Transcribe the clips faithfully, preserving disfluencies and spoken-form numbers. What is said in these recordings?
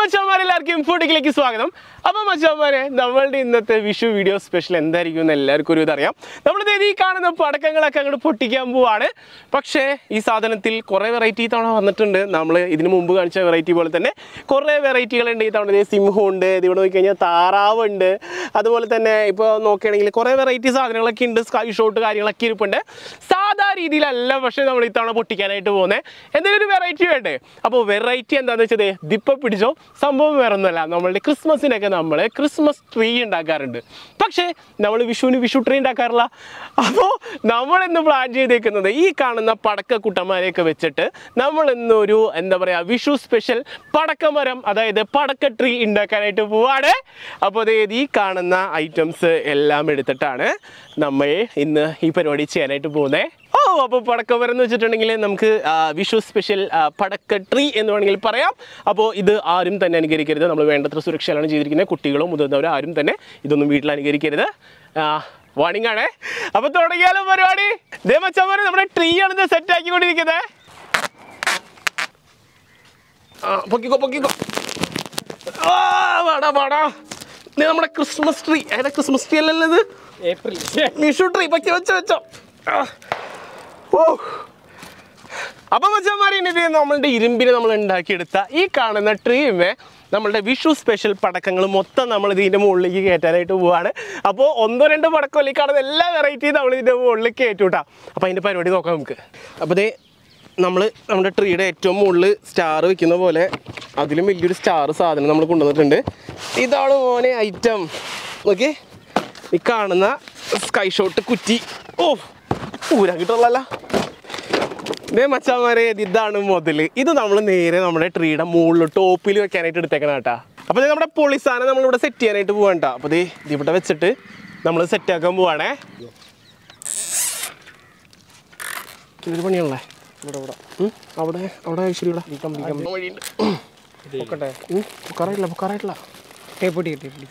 മച്ചാന്മാരെല്ലാവർക്കും ഫുഡിലേക്ക് സ്വാഗതം. അപ്പോൾ മച്ചാന്മാരെ, നമ്മളുടെ ഇന്നത്തെ വിഷു വീഡിയോ സ്പെഷ്യൽ എന്തായിരിക്കും എന്ന് എല്ലാവർക്കും ഒരു ഇതറിയാം. നമ്മളിത് ഈ കാണുന്ന പടക്കങ്ങളൊക്കെ അങ്ങോട്ട് പൊട്ടിക്കാൻ പോവാണ്. പക്ഷേ ഈ സാധനത്തിൽ കുറേ വെറൈറ്റി തവണ വന്നിട്ടുണ്ട്. നമ്മൾ ഇതിന് മുമ്പ് കാണിച്ച വെറൈറ്റി പോലെ തന്നെ കുറേ വെറൈറ്റികളുണ്ട്. ഈ തവണ സിംഹമുണ്ട്, ഇവിടെ നോക്കിക്കഴിഞ്ഞാൽ താറാവുണ്ട്, അതുപോലെ തന്നെ ഇപ്പോൾ നോക്കുകയാണെങ്കിൽ കുറേ വെറൈറ്റി സാധനങ്ങളൊക്കെ ഉണ്ട്. സ്കൈ ഷോട്ട് കാര്യങ്ങളൊക്കെ ഇരിപ്പുണ്ട്. സാധാ രീതിയിലല്ല പക്ഷേ നമ്മൾ ഇത്തവണ പൊട്ടിക്കാനായിട്ട് പോകുന്നത്. എന്തെങ്കിലും ഒരു വെറൈറ്റി വേണ്ടേ? അപ്പോൾ വെറൈറ്റി എന്താണെന്ന് വെച്ചത് ദിപ്പം പിടിച്ചോ, സംഭവം വേറെ ഒന്നുമല്ല. നമ്മളുടെ ക്രിസ്മസിനൊക്കെ നമ്മൾ ക്രിസ്മസ് ട്രീ ഉണ്ടാക്കാറുണ്ട്. പക്ഷേ നമ്മൾ വിഷുവിന് വിഷു ട്രീ ഉണ്ടാക്കാറില്ല. അപ്പോൾ നമ്മളിന്ന് പ്ലാൻ ചെയ്തേക്കുന്നത് ഈ കാണുന്ന പടക്കക്കുട്ടന്മാരെയൊക്കെ വെച്ചിട്ട് നമ്മൾ ഇന്നൊരു എന്താ പറയുക വിഷു സ്പെഷ്യൽ പടക്കമരം, അതായത് പടക്ക ട്രീ ഉണ്ടാക്കാനായിട്ട് പോവാണ്. അപ്പോൾ അതായത് ഈ കാണുന്ന ഐറ്റംസ് എല്ലാം എടുത്തിട്ടാണ് നമ്മൾ ഇന്ന് ഈ പരിപാടി ചെയ്യാനായിട്ട് പോകുന്നത്. ഓ അപ്പോൾ പടക്കമരം എന്ന് വെച്ചിട്ടുണ്ടെങ്കിൽ നമുക്ക് വിഷു സ്പെഷ്യൽ പടക്ക ട്രീ എന്ന് വേണമെങ്കിൽ പറയാം. അപ്പോൾ ഇത് ആരും തന്നെ അനുകരിക്കരുത്. നമ്മൾ വേണ്ടത്ര സുരക്ഷയിലാണ് ചെയ്തിരിക്കുന്നത്. കുട്ടികളോ മുതിർന്നവരോ ആരും തന്നെ ഇതൊന്നും വീട്ടിൽ അനുകരിക്കരുത്. വാണിംഗ് ആണേ. അപ്പോൾ തുടങ്ങിയാലും പരിപാടി. ദേ മച്ചാന്മാരെ, നമ്മുടെ ട്രീ ആണ് സെറ്റ് ആക്കിക്കൊണ്ടിരിക്കുന്നത്. ആ പൊക്കിക്കോ പൊക്കിക്കോ. ആ വാടാ വാടാ. ഇത് നമ്മുടെ ക്രിസ്മസ് ട്രീ. ഏതാ ക്രിസ്മസ് ട്രീ അല്ലല്ലോ ഇത്? April Vishu tree. പൊക്കി വെച്ചോ വെച്ചോ. ഓ അപ്പം മച്ചാന്മാരെ, ഇനി നമ്മളുടെ ഇരുമ്പിനെ നമ്മൾ ഉണ്ടാക്കിയെടുത്ത ഈ കാണുന്ന ട്രീമേ നമ്മളുടെ വിഷു സ്പെഷ്യൽ പടക്കങ്ങൾ മൊത്തം നമ്മൾ ഇതിൻ്റെ മുകളിലേക്ക് കയറ്റാനായിട്ട് പോവുകയാണ്. അപ്പോൾ ഒന്നോ രണ്ടോ പടക്കമല്ല, ഈ കാണുന്ന എല്ലാ വെറൈറ്റിയും നമ്മൾ ഇതിൻ്റെ മുകളിലേക്ക് കയറ്റൂട്ടാ. അപ്പോൾ അതിൻ്റെ പരിപാടി നോക്കാം നമുക്ക്. അപ്പോൾ ഇതേ നമ്മൾ നമ്മുടെ ട്രീയുടെ ഏറ്റവും മുകളിൽ സ്റ്റാർ വെക്കുന്ന പോലെ അതിലും വലിയൊരു സ്റ്റാർ സാധനം നമ്മൾ കൊണ്ടുവന്നിട്ടുണ്ട്. ഇതാണ് മോനെ ഐറ്റം. ഓക്കെ, ഈ കാണുന്ന സ്കൈ ഷോട്ട് കുറ്റി. ഓ ഊരാൻ കിട്ടുള്ളല്ലോ. ഇതേ മച്ചാന്മാരെ, ഇതാണ് മുതൽ. ഇത് നമ്മൾ നേരെ നമ്മുടെ ട്രീയുടെ മുകളിൽ ടോപ്പിൽ വെക്കാനായിട്ട് എടുത്തേക്കണം കേട്ടോ. അപ്പോൾ ഇത് നമ്മുടെ പൊളിസാനം നമ്മളിവിടെ സെറ്റ് ചെയ്യാനായിട്ട് പോകാൻ കേട്ടോ. അപ്പോൾ ഇത് ഇവിടെ വെച്ചിട്ട് നമ്മൾ സെറ്റാക്കാൻ പോവാണേ. ഇതൊരു പണിയാണല്ലേ. ഇവിടെ ഇവിടെ അവിടെ അവിടെ ശരി ഇവിടെ വഴിയുണ്ട്. പൊക്കട്ടെ. പൊക്കാറായിട്ടില്ല പൊക്കാറായിട്ടില്ല ടേപ്പൊട്ടി ടേപ്പൊട്ടി.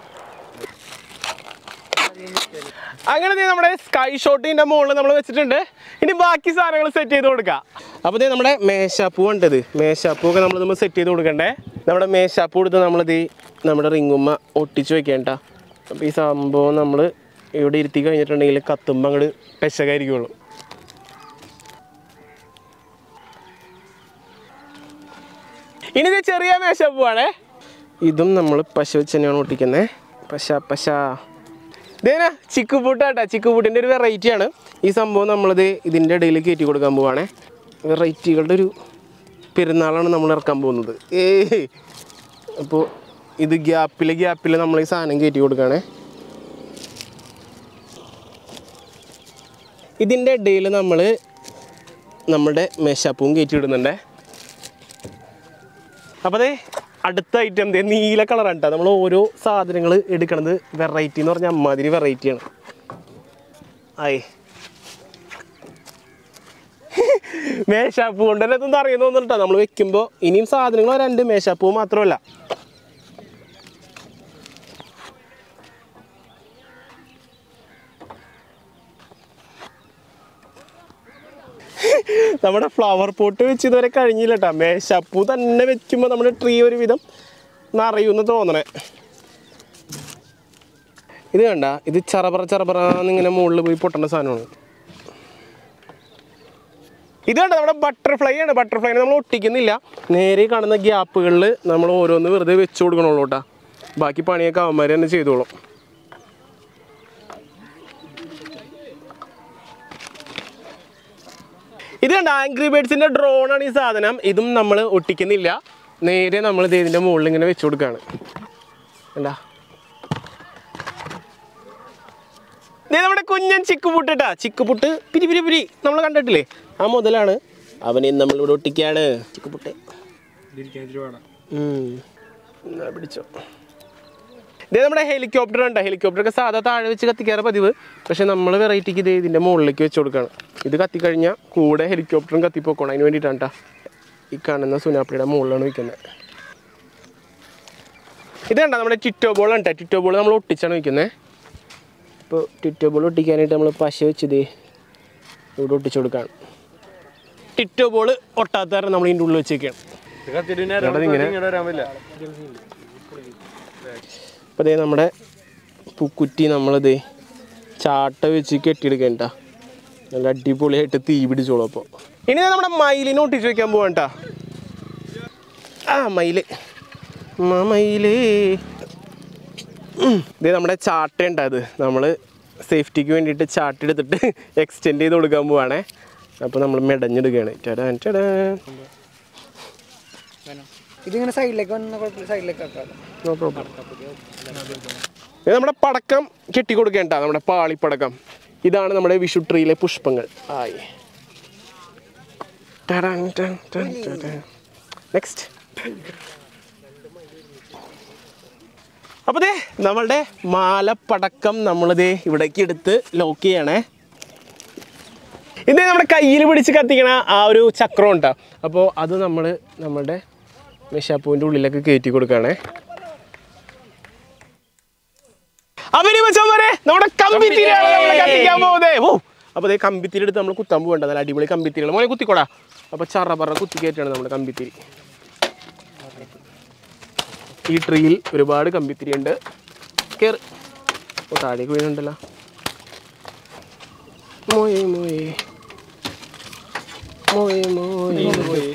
അങ്ങനെ നമ്മുടെ സ്കൈ ഷോട്ടിൻ്റെ മുകളിൽ നമ്മൾ വെച്ചിട്ടുണ്ട്. ഇനി ബാക്കി സാധനങ്ങൾ സെറ്റ് ചെയ്ത് കൊടുക്കാം. അപ്പോൾ ഇത് നമ്മുടെ മേശാപ്പൂ ഉണ്ടത്. മേശാപ്പൂവൊക്കെ നമ്മൾ നമ്മൾ സെറ്റ് ചെയ്ത് കൊടുക്കണ്ടേ. നമ്മുടെ മേശാപ്പൂ എടുത്ത് നമ്മളിത് നമ്മുടെ റിങ്ങുമ്മ ഒട്ടിച്ച് വെക്കേണ്ട. അപ്പോൾ ഈ സംഭവം നമ്മൾ ഇവിടെ ഇരുത്തി കഴിഞ്ഞിട്ടുണ്ടെങ്കിൽ കത്തുമ്പോൾ അങ്ങോട്ട് പെശകായിരിക്കുള്ളൂ. ഇനി ഇത് ചെറിയ മേശാപ്പൂവാണേ. ഇതും നമ്മൾ പശ വെച്ച് തന്നെയാണ് ഒട്ടിക്കുന്നത്. പശ പശ. ഇതേനാ ചിക്കുപൂട്ടാട്ടാ. ചിക്കുപൂട്ടിൻ്റെ ഒരു വെറൈറ്റിയാണ് ഈ സംഭവം. നമ്മളിത് ഇതിൻ്റെ ഇടയിൽ കയറ്റി കൊടുക്കാൻ പോവാണേ. വെറൈറ്റികളുടെ ഒരു പെരുന്നാളാണ് നമ്മൾ ഇറക്കാൻ പോകുന്നത്. ഏ അപ്പോൾ ഇത് ഗ്യാപ്പിൽ ഗ്യാപ്പിൽ നമ്മൾ ഈ സാധനം കയറ്റി കൊടുക്കുകയാണേ. ഇതിൻ്റെ ഇടയിൽ നമ്മൾ നമ്മുടെ മേശാപ്പൂവും കയറ്റി ഇടുന്നുണ്ടേ. അപ്പോൾ അതേ അടുത്ത ഐറ്റം എന്തേ നീല കളറാണ് കേട്ടോ. നമ്മൾ ഓരോ സാധനങ്ങൾ എടുക്കണത് വെറൈറ്റി എന്ന് പറഞ്ഞാൽ അമ്മാതിരി വെറൈറ്റിയാണ്. ആയി മേശാപ്പൂ കൊണ്ട് തന്നെ ഇതൊന്നും അറിയുന്ന തോന്നുന്നു കേട്ടോ. നമ്മൾ വെക്കുമ്പോൾ ഇനിയും സാധനങ്ങൾ രണ്ട് മേശാപ്പൂ മാത്രമല്ല. നമ്മുടെ ഫ്ലവർ പോട്ട് വെച്ച് ഇതുവരെ കഴിഞ്ഞില്ല കേട്ടോ. മേശാപ്പൂ തന്നെ വെക്കുമ്പോൾ നമ്മുടെ ട്രീ ഒരു വിധം നിറയുമെന്ന് തോന്നണേ. ഇത് കണ്ട, ഇത് ചറപറ ചറപറാന്നിങ്ങനെ മുകളിൽ പോയി പൊട്ടേണ്ട സാധനമാണ്. ഇത് കണ്ട നമ്മുടെ ബട്ടർഫ്ലൈ ആണ്. ബട്ടർഫ്ലൈനെ നമ്മൾ ഒട്ടിക്കുന്നില്ല. നേരെ കാണുന്ന ഗ്യാപ്പുകളിൽ നമ്മൾ ഓരോന്ന് വെറുതെ വെച്ച് കൊടുക്കണുള്ളൂ കേട്ടോ. ബാക്കി പണിയൊക്കെ അവന്മാർ തന്നെ ചെയ്തോളും. ഇത് കണ്ട ആംഗ്രി ബേർഡ്സിൻ്റെ ഡ്രോണാണ് ഈ സാധനം. ഇതും നമ്മൾ ഒട്ടിക്കുന്നില്ല. നേരെ നമ്മൾ ഇതിൻ്റെ മുകളിൽ ഇങ്ങനെ വെച്ച് കൊടുക്കുകയാണ്. എന്താ ഇതേ നമ്മുടെ കുഞ്ഞൻ ചിക്കുപുട്ട് കേട്ടാ. ചിക്കുപുട്ട് പിരി പിരി പിരി നമ്മൾ കണ്ടിട്ടില്ലേ, ആ മുതലാണ്. അവനെ നമ്മളിവിടെ ഒട്ടിക്കുകയാണ്. ചിക്കുപുട്ട് പിടിച്ചോ. ഇതേ നമ്മുടെ ഹെലികോപ്റ്റർ ഉണ്ട്. ഹെലികോപ്റ്ററൊക്കെ സാധാ താഴെ വെച്ച് കത്തിക്കാറ് പതിവ്. പക്ഷെ നമ്മൾ വെറൈറ്റിക്ക് ഇത് ഇതിൻ്റെ മുകളിലേക്ക് വെച്ച് കൊടുക്കുകയാണ്. ഇത് കത്തിക്കഴിഞ്ഞാൽ കൂടെ ഹെലികോപ്റ്ററും കത്തിപ്പോക്കണം. അതിന് വേണ്ടിയിട്ടാണ് കേട്ടോ ഈ കാണുന്ന സുനാപ്പിയുടെ മുകളിലാണ് വയ്ക്കുന്നത്. ഇത് കണ്ട നമ്മുടെ ടിറ്റോ ബോളാണ് കേട്ടോ. ടിറ്റോ ബോൾ നമ്മൾ ഒട്ടിച്ചാണ് വയ്ക്കുന്നത്. ഇപ്പോൾ ടിറ്റോ ബോൾ ഒട്ടിക്കാനായിട്ട് നമ്മൾ പശ വെച്ചത് ഇവിടെ ഒട്ടിച്ചു കൊടുക്കുകയാണ്. ടിറ്റോ ബോൾ ഒട്ടാത്ത നമ്മൾ ഇതിൻ്റെ ഉള്ളിൽ വെച്ചേക്കാണ്. അപ്പൊ ദേ നമ്മുടെ പൂക്കുറ്റി നമ്മളിത് ചാട്ട വെച്ച് കെട്ടിയെടുക്കണ്ട നല്ല അടിപൊളിയായിട്ട് തീ പിടിച്ചോളൂ. അപ്പോൾ ഇനി നമ്മുടെ മയിലിനെ ഒട്ടിച്ച് വെക്കാൻ പോവാണ്ടാ. ആ മയില് മയിലേ ഇതേ നമ്മുടെ ചാട്ട ഉണ്ട്. അത് നമ്മൾ സേഫ്റ്റിക്ക് വേണ്ടിയിട്ട് ചാട്ട എടുത്തിട്ട് എക്സ്റ്റെൻഡ് ചെയ്ത് കൊടുക്കാൻ പോവാണേ. അപ്പോൾ നമ്മൾ മെടഞ്ഞെടുക്കുകയാണ്. ടടാൻ ടടാൻ. ഇതിങ്ങനെ സൈഡിലേക്ക് വന്ന സൈഡിലേക്ക് ആക്കാം. No problem. ഇത് നമ്മുടെ പടക്കം കെട്ടി കൊടുക്കേണ്ട നമ്മുടെ പാളിപ്പടക്കം. ഇതാണ് നമ്മുടെ വിഷു ട്രീയിലെ പുഷ്പങ്ങൾ. ആയി നെക്സ്റ്റ്. അപ്പോൾ ദേ നമ്മളുടെ മാലപ്പടക്കം നമ്മളിതേ ഇവിടേക്ക് എടുത്ത് ലോക്ക് ചെയ്യണേ. ഇതേ നമ്മുടെ കയ്യിൽ പിടിച്ച് കത്തിക്കണ ആ ഒരു ചക്രം ഉണ്ടാ. അപ്പോൾ അത് നമ്മൾ നമ്മുടെ മെഷാപ്പൂവിൻ്റെ ഉള്ളിലേക്ക് കയറ്റി കൊടുക്കുകയാണേ. അവര് വെച്ചവരെ നമ്മുടെ കമ്പിത്തിരിയാണ് നമ്മൾ കത്തിക്കാൻ പോകുന്നത്. ഓ അപ്പോൾ അതേ കമ്പിത്തിരി എടുത്ത് നമ്മൾ കുത്താൻ പോകണ്ട. നല്ല അടിപൊളി കമ്പിത്തിരികൾ മോനെ കുത്തിക്കോടാ. അപ്പോൾ ചറ പറ കുത്തി കയറ്റാണ് നമ്മുടെ കമ്പിത്തിരി. ഈ ട്രീയിൽ ഒരുപാട് കമ്പിത്തിരി ഉണ്ട്. കയറി ഓ താഴേക്ക് വീണുണ്ടല്ലോ. മോയെ മോയെ മോയെ മോയെ മോയെ.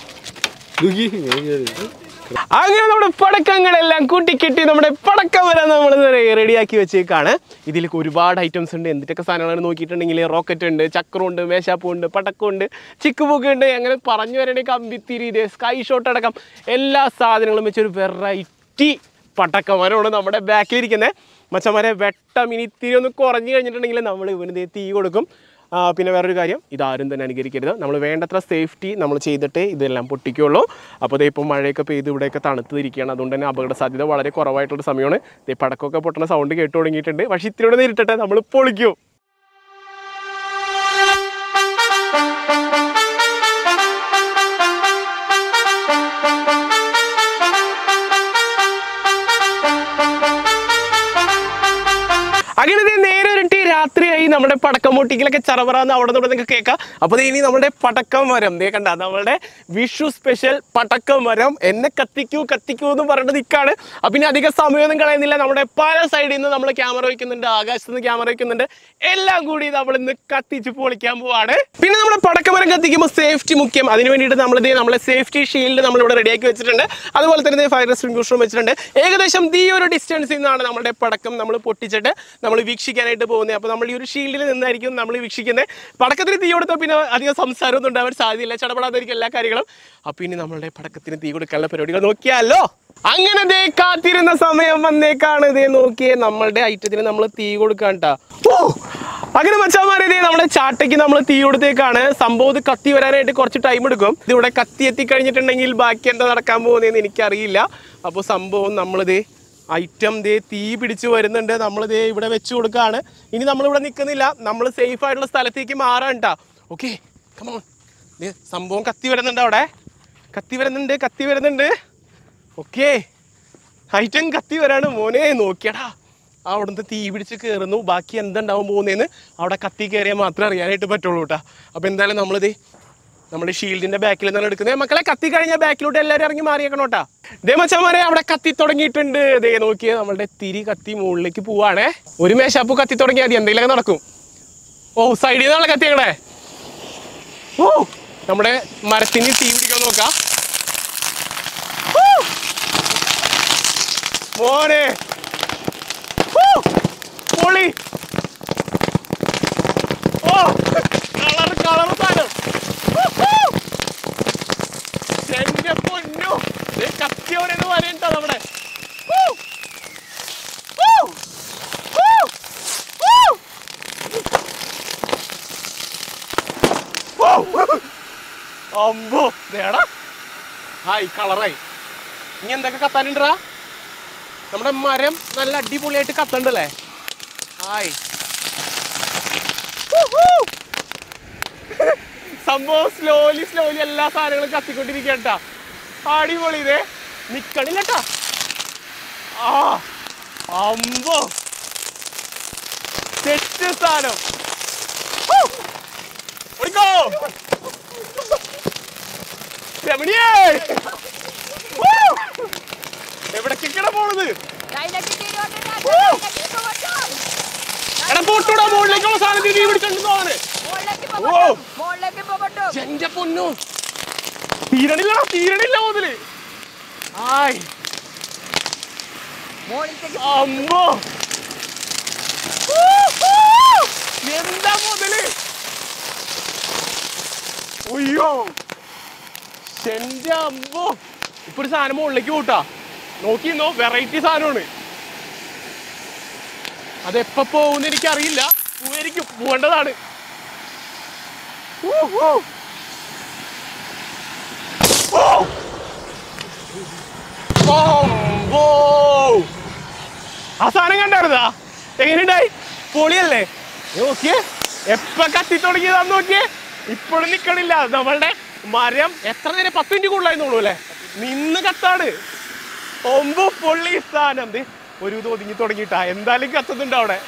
അങ്ങനെ നമ്മുടെ പടക്കങ്ങളെല്ലാം കൂട്ടിക്കെട്ടി നമ്മുടെ പടക്കം വരാൻ നമ്മൾ റെഡിയാക്കി വെച്ചേക്കാണ്. ഇതിലേക്ക് ഒരുപാട് ഐറ്റംസ് ഉണ്ട്. എന്തൊക്കെ സാധനങ്ങളാണ് നോക്കിയിട്ടുണ്ടെങ്കിൽ റോക്കറ്റ് ഉണ്ട്, ചക്രമുണ്ട്, മേശാപ്പുണ്ട്, പടക്കമുണ്ട്, ചിക്കുപൂക്ക് ഉണ്ട്. അങ്ങനെ പറഞ്ഞു വരേണ്ട കമ്പിത്തിരി, ഇതേ സ്കൈ ഷോട്ട് അടക്കം എല്ലാ സാധനങ്ങളും വെച്ചൊരു വെറൈറ്റി പടക്കമരമാണ് നമ്മുടെ ബാക്കിലിരിക്കുന്നത്. മച്ചന്മാരെ വെട്ടം ഇനി ഇത്തിരി ഒന്ന് കുറഞ്ഞു കഴിഞ്ഞിട്ടുണ്ടെങ്കിൽ നമ്മൾ ഇവന് തീ കൊടുക്കും. പിന്നെ വേറൊരു കാര്യം, ഇതാരും തന്നെ അനുകരിക്കരുത്. നമ്മൾ വേണ്ടത്ര സേഫ്റ്റി നമ്മൾ ചെയ്തിട്ടേ ഇതെല്ലാം പൊട്ടിക്കുള്ളൂ. അപ്പോൾ ഇതേ ഇപ്പോൾ മഴയൊക്കെ പെയ്ത് ഇവിടെയൊക്കെ തണുത്തിരിക്കുകയാണ്. അതുകൊണ്ട് തന്നെ അപകട സാധ്യത വളരെ കുറവായിട്ടുള്ള സമയമാണ്. ഇതേ പടക്കമൊക്കെ പൊട്ടുന്ന സൗണ്ട് കേട്ടു തുടങ്ങിയിട്ടുണ്ട്. പക്ഷേ ഇത്തിരിയോടെ നേരിട്ടെ നമ്മൾ പൊളിക്കും. അങ്ങനെ നേരെ ഒരിട്ടി രാത്രിയായി നമ്മുടെ പടക്കം പൊട്ടിക്കലൊക്കെ ചറവറാന്ന് അവിടെ നിന്ന് നിങ്ങൾക്ക് കേൾക്കാം. അപ്പോൾ ഇനി നമ്മുടെ പടക്കം മരം ദേ കണ്ട നമ്മളുടെ വിഷു സ്പെഷ്യൽ പടക്കം മരം എന്നെ കത്തിക്കൂ കത്തിക്കൂ എന്ന് പറഞ്ഞിട്ട് നിൽക്കാണ്. അപ്പം ഇനി അധികം സമയമൊന്നും കളയുന്നില്ല. നമ്മുടെ പല സൈഡിൽ നിന്ന് നമ്മൾ ക്യാമറ വയ്ക്കുന്നുണ്ട്, ആകാശത്ത് നിന്ന് ക്യാമറ വയ്ക്കുന്നുണ്ട്. എല്ലാം കൂടി നമ്മൾ ഇന്ന് കത്തിച്ച് പൊളിക്കാൻ പോവാണ്. പിന്നെ നമ്മുടെ പടക്കമരം കത്തിക്കുമ്പോൾ സേഫ്റ്റി മുഖ്യം. അതിന് വേണ്ടിയിട്ട് നമ്മളിത് നമ്മളെ സേഫ്റ്റി ഷീൽഡ് നമ്മളിവിടെ റെഡിയാക്കി വെച്ചിട്ടുണ്ട്. അതുപോലെ തന്നെ ഫയർ എക്സ്റ്റിംഗ്വിഷറും വെച്ചിട്ടുണ്ട്. ഏകദേശം ഈ ഒരു ഡിസ്റ്റൻസിൽ നിന്നാണ് നമ്മുടെ പടക്കം നമ്മൾ പൊട്ടിച്ചിട്ട് നമ്മൾ വീക്ഷിക്കാനായിട്ട് പോകുന്നത്. അപ്പോൾ നമ്മൾ ഈ ഒരു ഷീൽഡിൽ നിന്നായിരിക്കും നമ്മൾ വീക്ഷിക്കുന്നത്. പടക്കത്തിന് തീ കൊടുത്താൽ പിന്നെ അധികം സംസാരമൊന്നും ഉണ്ടാവാൻ സാധ്യതയില്ല, ചടപടാതായിരിക്കും എല്ലാ കാര്യങ്ങളും. അപ്പോൾ ഇനി നമ്മളുടെ പടക്കത്തിന് തീ കൊടുക്കാനുള്ള പരിപാടികൾ നോക്കിയാലോ. അങ്ങനെ ദേ കാത്തിരുന്ന സമയം വന്നേക്കാണ്. ഇതേ നോക്കിയേ നമ്മളുടെ ഐറ്റത്തിന് നമ്മൾ തീ കൊടുക്കാൻ കേട്ടാ. അങ്ങനെ മച്ചാമാരെ ഇതേ നമ്മുടെ ചാട്ടയ്ക്ക് നമ്മൾ തീ കൊടുത്തേക്കാണ്. സംഭവം ഇത് കത്തി വരാനായിട്ട് കുറച്ച് ടൈം എടുക്കും. ഇതിവിടെ കത്തി എത്തിക്കഴിഞ്ഞിട്ടുണ്ടെങ്കിൽ ബാക്കി എന്താ നടക്കാൻ പോകുന്നതെന്ന് എനിക്കറിയില്ല. അപ്പോൾ സംഭവം നമ്മളിതേ ഐറ്റം ദേ തീ പിടിച്ച് വരുന്നുണ്ട്. നമ്മളിതേ ഇവിടെ വെച്ച് കൊടുക്കുകയാണ്. ഇനി നമ്മളിവിടെ നിൽക്കുന്നില്ല, നമ്മൾ സേഫ് ആയിട്ടുള്ള സ്ഥലത്തേക്ക് മാറാൻ കേട്ടോ. Okay come on. ദേ സംഭവം കത്തി വരുന്നുണ്ട്, അവിടെ കത്തി വരുന്നുണ്ട് കത്തി വരുന്നുണ്ട് ഓക്കെ ഐറ്റം കത്തി വരാണ്. മോനെ നോക്കിയടാ, അവിടുന്ന് തീ പിടിച്ച് കയറുന്നു. ബാക്കി എന്തുണ്ടാവും പോകുന്നതെന്ന് അവിടെ കത്തി കയറിയാൽ മാത്രമേ അറിയാനായിട്ട് പറ്റുള്ളൂ കേട്ടോ. അപ്പോൾ എന്തായാലും നമ്മളിത് നമ്മുടെ ഷീൽഡിന്റെ ബാക്കിൽ നിന്നാണ് എടുക്കുന്നത്. മക്കളെ കത്തി കഴിഞ്ഞാൽ ബാക്കിലോട്ട് എല്ലാവരും ഇറങ്ങി മാറിയേക്കണം കേട്ടോ. ദേ മച്ചാമാരെ അവിടെ കത്തി തുടങ്ങിയിട്ടുണ്ട്. ദേ നോക്കിയേ നമ്മളുടെ തിരി കത്തി മുകളിലേക്ക് പോവാണേ. ഒരു മേശാപ്പൂ കത്തി തുടങ്ങിയാൽ മതി, എന്തെങ്കിലുമൊക്കെ നടക്കും. ഓ സൈഡിൽ നിന്നാണ് കത്തിയങ്ങളെ. ഓ നമ്മുടെ മരത്തിന് തീ പിടിക്കാൻ നോക്കാം. മോനെ പൊളി. ഓ കളർ കളർ സാധനം. എന്റെ പൊന്നു കത്തിയോരെന്ന് പറയണ്ടോ നമ്മുടെ. അമ്പോ ദേടാ ഹായ് കളറായി. ഇനി എന്തൊക്കെ കത്താനുണ്ടാ? നമ്മുടെ മരം നല്ല അടിപൊളിയായിട്ട് കത്തണ്ടല്ലേ. ഹായ് സംഭവം സ്ലോലി സ്ലോലി എല്ലാ സാധനങ്ങളും കത്തിക്കൊണ്ടിരിക്കട്ടാ. അടിപൊളി. ഇതേ നിക്കണില്ലട്ടാ. ആ അമ്പോ സെറ്റ് സാധനം. രമണിയേ എവിടേക്കാണ് പോണത്? എടാ പൊട്ടൂടാ, മുകളിലേക്കുള്ള സാധനത്തിൽ നീ പിടിച്ചോണ്ട് പോവാണ്. എന്റെ പൊന്നു തീരണില്ല, തീരണില്ല മുതല്. ആയ് അമ്മോ എന്താ മുതല്? അയ്യോ എന്റെ അമ്മോ. ഇപ്പൊ ഒരു സാധനം മുകളിലേക്ക് പോട്ടാ. നോക്കിന്നോ, വെറൈറ്റി സാധനമാണ്. അതെപ്പോ പോകുന്ന എനിക്കറിയില്ല. പോയിരിക്കും, പോകേണ്ടതാണ്. ആ സാധനം കണ്ടായിരുന്നാ? എങ്ങനെയുണ്ടായി? പൊളിയല്ലേ? നോക്കിയേ, എപ്പ കത്തി തുടങ്ങിയതാന്ന് നോക്കിയേ. ഇപ്പോഴും നിക്കണില്ല. നമ്മളുടെ മരം എത്ര നേരം, പത്ത് മിനിറ്റ് കൂടുതലായിരുന്നുള്ളൂ അല്ലേ? നിന്ന് കത്താണ്. ഒമ്പ് പൊള്ളി സ്ഥാനം. ഒരു ഇത് ഒതുങ്ങി തുടങ്ങിയിട്ടാ. എന്തായാലും കത്തുന്നുണ്ട് അവിടെ.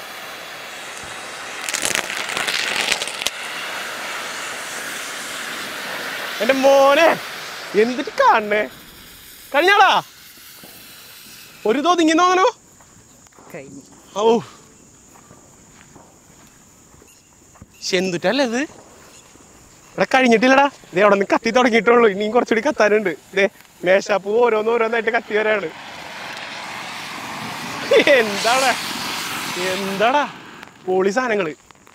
എന്റെ മോനെ എന്തിട്ട് കാണണേ? കഴിഞ്ഞാടാ ഒരു ഇത് ഒതുങ്ങി നോക്കണോ? ഓ എന്തിട്ടല്ലേ ഇത്? ഇവിടെ കഴിഞ്ഞിട്ടില്ലടാ. ഇതേ അവിടെ നിന്ന് കത്തി തുടങ്ങിയിട്ടുള്ളൂ. ഇനിയും കുറച്ചുകൂടി കത്താനുണ്ട്. ഇതേ മേശാപ്പൂ ഓരോന്ന് ഓരോന്നായിട്ട് കത്തി വരാണ്. എന്താടാ എന്താടാ പോളി സാധനങ്ങള്.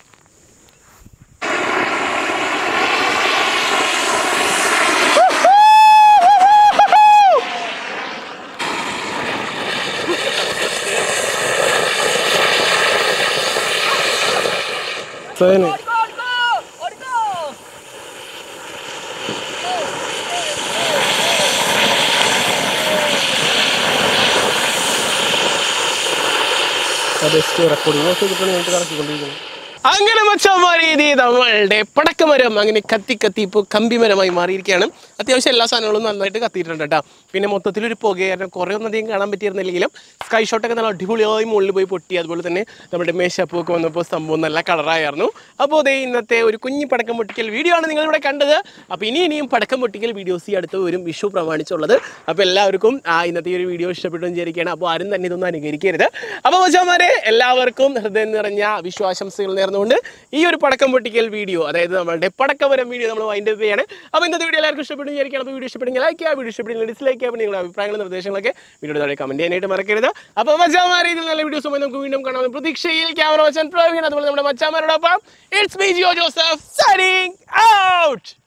അങ്ങനെ മച്ചാമാരി നമ്മളുടെ പടക്കമരം അങ്ങനെ കത്തി കത്തി ഇപ്പോൾ കമ്പിമരമായി മാറിയിരിക്കുകയാണ്. അത്യാവശ്യം എല്ലാ സാധനങ്ങളും നന്നായിട്ട് കത്തിയിട്ടുണ്ട് കേട്ടോ. പിന്നെ മൊത്തത്തിലൊരു പുകയായിരുന്നു. കുറേ ഒന്നും അധികം കാണാൻ പറ്റിയിരുന്നില്ലെങ്കിലും സ്കൈ ഷോട്ടൊക്കെ നല്ല അടിപൊളിയായി മുകളിൽ പോയി പൊട്ടി. അതുപോലെ തന്നെ നമ്മുടെ മേശപ്പൊക്കെ വന്നപ്പോൾ സംഭവം നല്ല കളറായിരുന്നു. അപ്പോൾ അതേ ഇന്നത്തെ ഒരു കുഞ്ഞു പടക്കം പൊട്ടിക്കൽ വീഡിയോ ആണ് നിങ്ങളിവിടെ കണ്ടത്. അപ്പോൾ ഇനി ഇനിയും പടക്കം പൊട്ടിക്കൽ വീഡിയോസ് ഈ അടുത്ത് വരും, വിഷു പ്രമാണിച്ചുള്ളത്. അപ്പോൾ എല്ലാവർക്കും ആ ഇന്നത്തെ ഈ ഒരു വീഡിയോ ഇഷ്ടപ്പെട്ടു വിചാരിക്കുകയാണ്. അപ്പോൾ ആരും തന്നെ ഇതൊന്നും അനുകരിക്കരുത്. അപ്പോൾ മച്ചാമാരെ എല്ലാവർക്കും ഹൃദയം നിറഞ്ഞ വിശ്വാസംസകൾ നേർന്നുകൊണ്ട് ഈ ഒരു പടക്കം പൊട്ടിക്കൽ വീഡിയോ, അതായത് നമ്മുടെ പടക്കമരം വീഡിയോ നമ്മൾ വൈൻഡ് അപ്പ് ചെയ്യാണ്. അപ്പോൾ ഇന്നത്തെ വീഡിയോ എല്ലാവർക്കും ഇഷ്ടപ്പെട്ടു വിചാരിക്കണം. അപ്പോൾ വീഡിയോ ഇഷ്ടപ്പെടുമെങ്കിൽ ലൈക്ക് ചെയ്യുക, വീഡിയോ ഇഷ്ടപ്പെടുമെങ്കിൽ ഡിസ്ലൈക്ക് ചെയ്യുക. നിങ്ങളുടെ അഭിപ്രായങ്ങളും നിർദ്ദേശങ്ങളൊക്കെ വീഡിയോ താഴെ കമന്റ് ചെയ്യാനായിട്ട് മറക്കരുത്. അപ്പോൾ മച്ചാമാരെ ഇതിൽ നല്ല വീഡിയോസുമായി നമുക്ക് വീണ്ടും കാണാം പ്രതീക്ഷയിൽ. ക്യാമറ മച്ചാൻ പ്രവീൺ, അതുപോലെ നമ്മുടെ മച്ചാമാരോടൊപ്പം it's me Jio Joseph signing out.